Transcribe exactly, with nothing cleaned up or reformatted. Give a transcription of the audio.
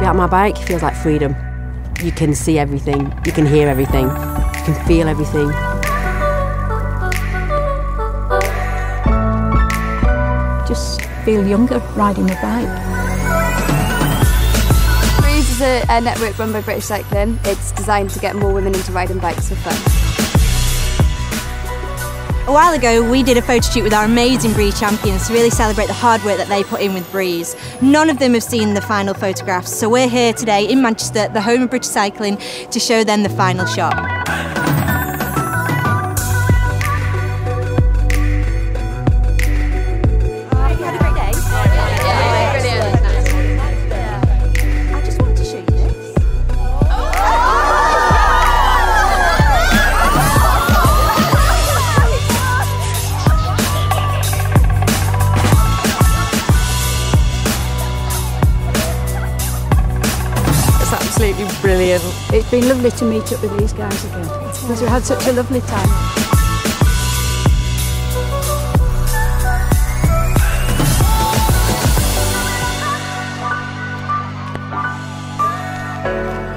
out my bike feels like freedom. You can see everything, you can hear everything, you can feel everything. Just feel younger riding the bike. Breeze is a, a network run by British Cycling. It's designed to get more women into riding bikes for fun. A while ago, we did a photo shoot with our amazing Breeze champions to really celebrate the hard work that they put in with Breeze. None of them have seen the final photographs, so we're here today in Manchester, the home of British Cycling, to show them the final shot. Absolutely brilliant. It's been lovely to meet up with these guys again because we had such a lovely time.